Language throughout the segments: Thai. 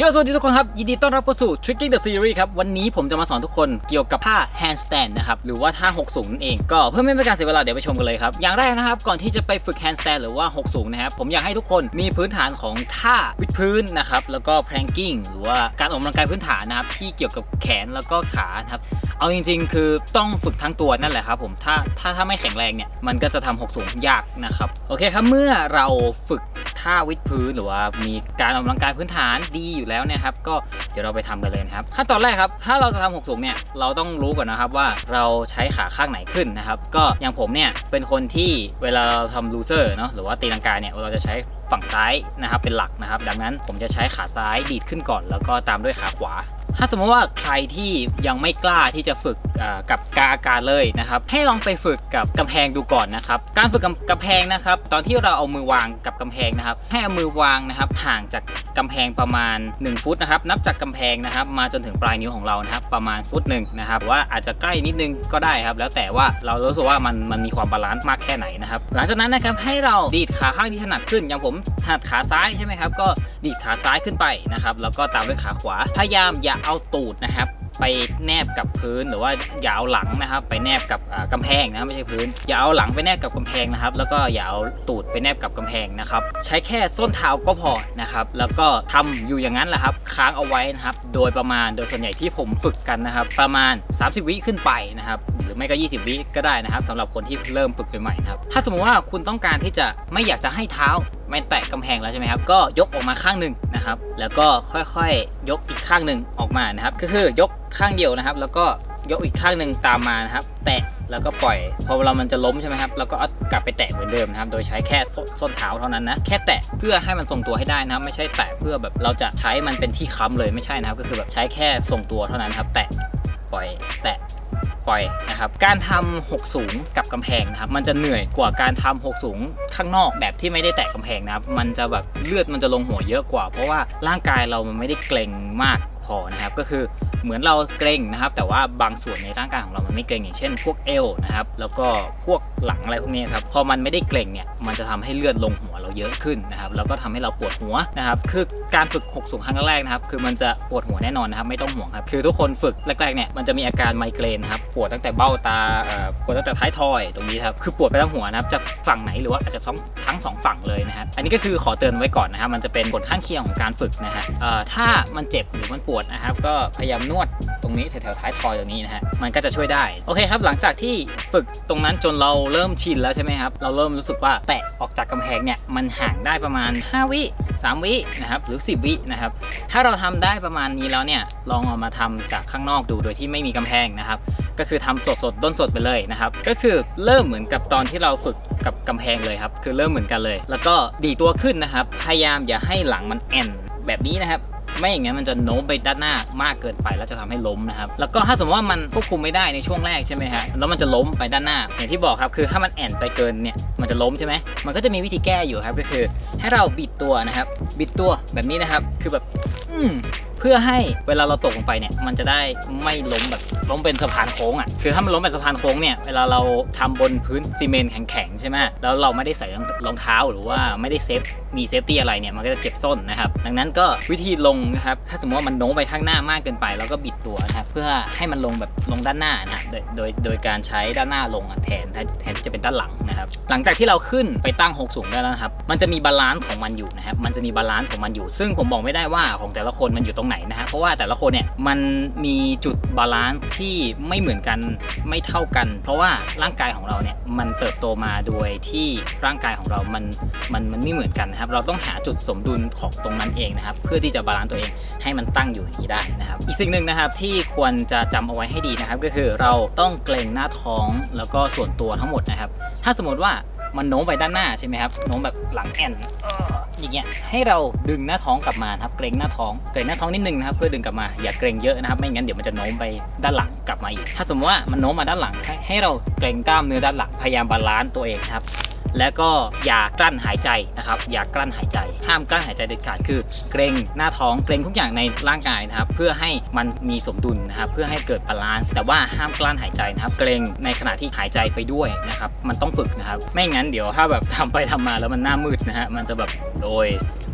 สวัสดีทุกคนครับยินดีต้อนรับเข้าสู่ Tricking the Series ครับวันนี้ผมจะมาสอนทุกคนเกี่ยวกับท่า handstand นะครับหรือว่าท่า6สูงนั่นเองก็เพื่อไม่เป็นการเสียเวลาเดี๋ยวไปชมกันเลยครับอย่างแรกนะครับก่อนที่จะไปฝึก handstand หรือว่า6สูงนะครับผมอยากให้ทุกคนมีพื้นฐานของท่าวิดพื้นนะครับแล้วก็ planking หรือว่าการออกกำลังกายพื้นฐานนะครับที่เกี่ยวกับแขนแล้วก็ขาครับเอาจริงๆคือต้องฝึกทั้งตัวนั่นแหละครับผมถ้าไม่แข็งแรงเนี่ยมันก็จะทำ6สูงยากนะครับโอเคครับเมื่อเราฝึกท่าวิดพื้นหรือว่ามีการออกกำลังกายพื้นฐานดีอยู่แล้วเนี่ยครับก็เดี๋ยวเราไปทำกันเลยนะครับขั้นตอนแรกครับถ้าเราจะทำ6สูงเนี่ยเราต้องรู้ก่อนนะครับว่าเราใช้ขาข้างไหนขึ้นนะครับก็อย่างผมเนี่ยเป็นคนที่เวลาเราทำลูเซอร์เนาะหรือว่าตีลังกาเนี่ยเราจะใช้ฝั่งซ้ายนะครับเป็นหลักนะครับดังนั้นผมจะใช้ขาซ้ายดีดขึ้นก่อนแล้วก็ตามด้วยขาขวาถ้าสมมติว่าใครที่ยังไม่กล้าที่จะฝึกกับกาอากาศเลยนะครับให้ลองไปฝึกกับกำแพงดูก่อนนะครับการฝึกกับกำแพงนะครับตอนที่เราเอามือวางกับกำแพงนะครับให้เอามือวางนะครับห่างจากกำแพงประมาณ1ฟุตนะครับนับจากกำแพงนะครับมาจนถึงปลายนิ้วของเรานะครับประมาณฟุตหนึ่งนะครับว่าอาจจะใกล้นิดนึงก็ได้ครับแล้วแต่ว่าเรารู้สึกว่ามันมีความบาลานซ์มากแค่ไหนนะครับหลังจากนั้นนะครับให้เราดีดขาข้างที่ถนัดขึ้นอย่างผมถนัดขาซ้ายใช่ไหมครับก็ดีดขาซ้ายขึ้นไปนะครับแล้วก็ตามด้วยขาขวาพยายามอย่าเอาตูดนะครับไปแนบกับพื้นหรือว่าอย่าเอาหลังนะครับไปแนบกับกำแพงนะไม่ใช่พื้นอย่าเอาหลังไปแนบกับกำแพงนะครับแล้วก็อย่าเอาตูดไปแนบกับกำแพงนะครับใช้แค่ส้นเท้าก็พอนะครับแล้วก็ทำอยู่อย่างนั้นแหละครับค้างเอาไว้นะครับโดยส่วนใหญ่ที่ผมฝึกกันนะครับประมาณ30 วิขึ้นไปนะครับหรือไม่ก็20 วิก็ได้นะครับสำหรับคนที่เริ่มฝึกใหม่ๆครับถ้าสมมติว่าคุณต้องการที่จะไม่อยากจะให้เท้าไม่แตะกำแพงแล้วใช่ไหมครับก็ยกออกมาข้างหนึ่งนะครับแล้วก็ค่อยๆยกอีกข้างหนึ่งออกมานะครับก็คือยกข้างเดียวนะครับแล้วก็ยกอีกข้างหนึ่งตามมานะครับแตะแล้วก็ปล่อยพอเวลามันจะล้มใช่ไหมครับแล้วก็เอากลับไปแตะเหมือนเดิมนะครับโดยใช้แค่ส้นเท้าเท่านั้นนะแค่แตะเพื่อให้มันทรงตัวให้ได้นะครับไม่ใช่แตะเพื่อแบบเราจะใช้มันเป็นที่ค้ำเลยไม่ใช่นะครับก็คือแบบใช้แค่ทรงตัวเท่านั้นครับแตะปล่อยแตะปล่อยนะครับการทำ6สูงกับกำแพงนะครับมันจะเหนื่อยกว่าการทำ6สูงข้างนอกแบบที่ไม่ได้แตะกำแพงนะครับมันจะแบบเลือดมันจะลงหัวเยอะกว่าเพราะว่าร่างกายเรามันไม่ได้เกร็งมากพอนะครับก็คือเหมือนเราเกร็งนะครับแต่ว่าบางส่วนในร่างกายของเรามันไม่เกร็งอย่างเช่นพวกเอวนะครับแล้วก็พวกหลังอะไรพวกนี้ครับพอมันไม่ได้เกร็งเนี่ยมันจะทำให้เลือดลงหัวเราเยอะขึ้นนะครับแล้วก็ทำให้เราปวดหัวนะครับคือการฝึก6สูงครั้งแรกนะครับคือมันจะปวดหัวแน่นอนนะครับไม่ต้องห่วงครับคือทุกคนฝึกแรกๆเนี่ยมันจะมีอาการไมเกรนครับปวดตั้งแต่เบ้าตาปวดตั้งแต่ท้ายทอยตรงนี้ครับคือปวดไปทั้งหัวนะครับจะฝั่งไหนหรือว่าอาจจะทั้ง2ฝั่งเลยนะครับอันนี้ก็คือขอเตือนไว้ก่อนนะครับมันจะเป็นผลข้างเคียงของการฝึกนะฮะถ้ามันเจ็บหรือมันปวดนะครับก็พยายามนวดตรงนี้แถวๆท้ายทอยตรงนี้นะฮะมันก็จะช่วยได้โอเคครับหลังจากที่ฝึกตรงนั้นจนเราเริ่มชินแล้วใช่ไหมครับเราเริ่มรู้สึกว่าแตะออกจากกำแพงเนี่ยมันห่างได้ประมาณ5 วิ3 วินะครับหรือ10 วินะครับถ้าเราทำได้ประมาณนี้แล้วเนี่ยลองเอามาทำจากข้างนอกดูโดยที่ไม่มีกำแพงนะครับก็คือทำสดด้นสดไปเลยนะครับก็คือเริ่มเหมือนกับตอนที่เราฝึกกับกำแพงเลยครับคือเริ่มเหมือนกันเลยแล้วก็ดีตัวขึ้นนะครับพยายามอย่าให้หลังมันแอนแบบนี้นะครับไม่อย่างนั้นมันจะโน้มไปด้านหน้ามากเกินไปแล้วจะทำให้ล้มนะครับแล้วก็ถ้าสมมติว่ามันควบคุมไม่ได้ในช่วงแรกใช่ไหมฮะแล้วมันจะล้มไปด้านหน้าอย่างที่บอกครับคือถ้ามันแอนไปเกินเนี่ยมันจะล้มใช่ไหมมันก็จะมีวิธีแก้อยู่ครับก็คือให้เราบิดตัวนะครับบิดตัวแบบนี้นะครับคือแบบเพื่อให้เวลาเราตกลงไปเนี่ยมันจะได้ไม่ล้มแบบล้มเป็นสะพานโค้งอ่ะคือถ้ามันล้มเป็นสะพานโค้งเนี่ยเวลาเราทำบนพื้นซีเมนต์แข็งๆใช่ไหมแล้วเราไม่ได้ใส่รองเท้าหรือว่าไม่ได้มีเซฟตี้อะไรเนี่ยมันก็จะเจ็บส้นนะครับดังนั้นก็วิธีลงนะครับถ้าสมมติว่ามันโน้มไปข้างหน้ามากเกินไปแล้วก็บิดตัวนะครับเพื่อให้มันลงแบบลงด้านหน้านะโดยการใช้ด้านหน้าลงแทนที่จะเป็นด้านหลังนะครับหลังจากที่เราขึ้นไปตั้ง6สูงได้แล้วนะครับมันจะมีบาลานซ์ของมันอยู่นะครับมันจะมีบาลานซ์ของมันอยู่ซึ่งผมบอกไม่ได้ว่าของแต่ละคนมันอยู่ตรงไหนนะฮะเพราะว่าแต่ละคนเนี่ยมันมีจุดบาลานซ์ที่ไม่เหมือนกันไม่เท่ากันเพราะว่าร่างกายของเราเนี่ยมันเติบโตมาโดยที่ร่างกายของเรามันไม่เหมือนกันนะครับเราต้องหาจุดสมดุลของตรงนั้นเองนะครับเพื่อที่จะบาลานซ์ตัวเองให้มันตั้งอยู่อย่างนี้ได้นะครับอีกสิ่งหนึ่งนะครับที่ควรจะจำเอาไว้ให้ดีนะครับก็คือเราต้องเกร็งหน้าท้องแล้วก็ส่วนตัวทั้งหมดนะครับถ้าสมมติว่ามันโน้มไปด้านหน้าใช่ไหมครับโน้มแบบหลังแอนอย่างเงี้ยให้เราดึงหน้าท้องกลับมาครับเกร็งหน้าท้องนิดนึงนะครับเพื่อดึงกลับมาอย่าเกร็งเยอะนะครับไม่งั้นเดี๋ยวมันจะโน้มไปด้านหลังกลับมาอีกถ้าสมมติว่ามันโน้มมาด้านหลังให้เราเกร็งกล้ามเนื้อด้านหลังพยายามบาลานซ์ตัวเองครับแล้วก็อย่ากลั้นหายใจนะครับอย่ากลั้นหายใจห้ามกลั้นหายใจเด็ดขาดคือเกร็งหน้าท้องเกร็งทุกอย่างในร่างกายนะครับเพื่อให้มันมีสมดุลนะครับเพื่อให้เกิดบาลานซ์แต่ว่าห้ามกลั้นหายใจนะครับเกร็งในขณะที่หายใจไปด้วยนะครับมันต้องฝึกนะครับไม่งั้นเดี๋ยวถ้าแบบทำไปทำมาแล้วมันหน้ามืดนะฮะมันจะแบบโดย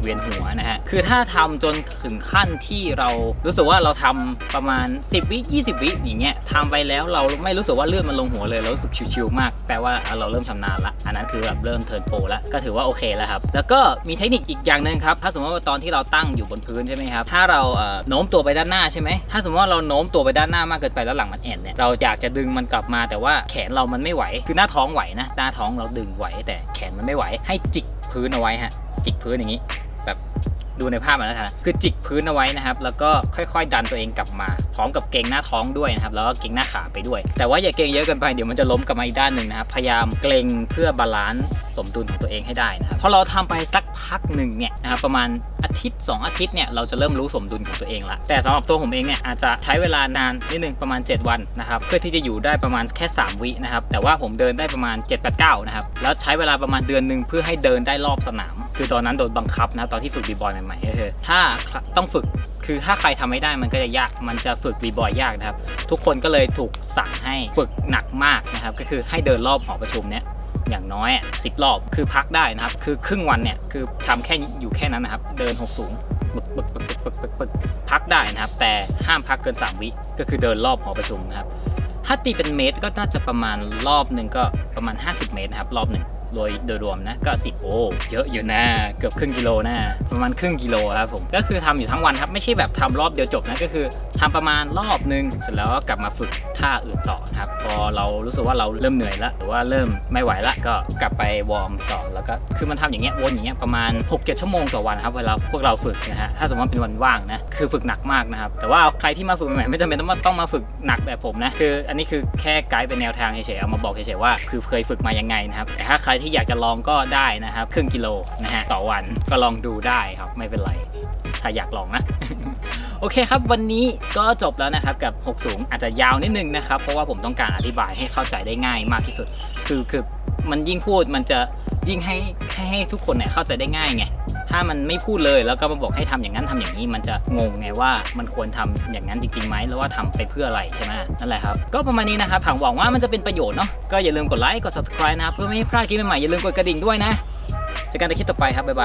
เวียนหัวนะฮะคือถ้าทำจนถึงขั้นที่เรารู้สึกว่าเราทำประมาณ10 วิ 20 วิอย่างเงี้ยทำไปแล้วเราไม่รู้สึกว่าเลือดมันลงหัวเลยเรารู้สึกชิวๆมากแปลว่าเราเริ่มชำนาญละอันนั้นคือแบบเริ่มเทิร์นโปรแล้วก็ถือว่าโอเคแล้วครับแล้วก็มีเทคนิคอีกอย่างนึงครับถ้าสมมติว่าตอนที่เราตั้งอยู่บนพื้นใช่ไหมครับถ้าเราโน้มตัวไปด้านหน้าใช่ไหมถ้าสมมติว่าเราโน้มตัวไปด้านหน้ามากเกินไปแล้วหลังมันแอนเนี่ยเราอยากจะดึงมันกลับมาแต่ว่าแขนเรามันไม่ไหวคือหน้าท้องไหวนะหน้าท้องเราดึงไหวแต่แขนมันไม่ไหวให้จิกพื้นเอาไว้ฮะจิกพื้นอย่างนี้แบบดูในภาพมาแล้วกันคือจิกพื้นเอาไว้นะครับแล้วก็ค่อยๆดันตัวเองกลับมาพร้อมกับเกรงหน้าท้องด้วยนะครับแล้วก็เกรงหน้าขาไปด้วยแต่ว่าอย่าเกรงเยอะเกินไปเดี๋ยวมันจะล้มกลับมาอีกด้านหนึ่งนะครับพยายามเกรงเพื่อบาลานซ์สมดุลของตัวเองให้ได้นะครับพอเราทำไปสักพักหนึ่งเนี่ยนะครับประมาณอาทิตย์2 อาทิตย์เนี่ยเราจะเริ่มรู้สมดุลของตัวเองละแต่สำหรับตัวผมเองเนี่ยอาจจะใช้เวลานานนิดนึงประมาณ7 วันนะครับเพื่อที่จะอยู่ได้ประมาณแค่3 วินะครับแต่ว่าผมเดินได้ประมาณ7-8-9นะครับแล้วใช้เวลาประมาณเดือนนึงเพื่อให้เดินได้รอบสนามคือตอนนั้นโดนบังคับนะตอนที่ฝึกบีบอยใหม่ๆก็คือถ้าต้องฝึกคือถ้าใครทำไม่ได้มันก็จะยากมันจะฝึกบีบอยยากนะครับทุกคนก็เลยถูกสั่งให้ฝึกหนักมากนะครับก็คือให้เดินรอบหอประชุมเนี่ยอย่างน้อย10 รอบคือพักได้นะครับคือครึ่งวันเนี่ยคือทำแค่อยู่แค่นั้นนะครับเดิน6 สูงปึกพักได้นะครับแต่ห้ามพักเกิน3 วิก็คือเดินรอบหอประชุมนะครับถ้าตีเป็นเมตรก็น่าจะประมาณรอบหนึ่งก็ประมาณ50 เมตรนะครับรอบหนึ่งโดยรวมนะก็10โอ้เยอะอยู่นะเกือบครึ่งกิโลนะประมาณครึ่งกิโลครับผมก็คือทำอยู่ทั้งวันครับไม่ใช่แบบทำรอบเดียวจบนะก็คือทำประมาณรอบนึงเสร็จแล้วก็กลับมาฝึกท่าอื่นต่อนะครับพอเรารู้สึกว่าเราเริ่มเหนื่อยแล้วหรือว่าเริ่มไม่ไหวละก็กลับไปวอร์มต่อแล้วก็คือมันทำอย่างเงี้ยวนอย่างเงี้ยประมาณ 6-7 ชั่วโมงต่อวันครับเวลาพวกเราฝึกนะฮะถ้าสมมติเป็นวันว่างนะคือฝึกหนักมากนะครับแต่ว่าใครที่มาฝึกใหม่ๆไม่จำเป็นต้องมาฝึกหนักแบบผมนะคืออันนี้คือแค่ไกด์เป็นแนวทางเฉยๆเอามาบอกเฉยๆว่าคือเคยฝึกมายังไงนะครับแต่ถ้าใครที่อยากจะลองก็ได้นะครับครึ่งกิโลนะฮะต่อวันก็ลองดูได้ครับไม่เป็นไรถ้าอยากลองนะ โอเคครับวันนี้ก็จบแล้วนะครับกับ6 สูงอาจจะยาวนิดนึงนะครับเพราะว่าผมต้องการอธิบายให้เข้าใจได้ง่ายมากที่สุดคือมันยิ่งพูดมันจะยิ่งให้ทุกคนเนี่ยเข้าใจได้ง่ายไงถ้ามันไม่พูดเลยแล้วก็มาบอกให้ทำอย่างนั้นทำอย่างนี้มันจะงงไงว่ามันควรทำอย่างนั้นจริงๆไหมแล้วว่าทำไปเพื่ออะไรใช่ไหมนั่นแหละครับก็ประมาณนี้นะครับหวังว่ามันจะเป็นประโยชน์เนาะก็อย่าลืมกดไลค์กด subscribe นะครับเพื่อไม่ให้พลาดคลิปใหม่ๆอย่าลืมกดกระดิ่งด้วยนะเจอกันในคลิปต่อไปครับบ๊ายบาย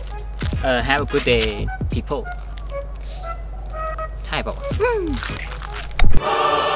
have a good day people ใช่ป่าว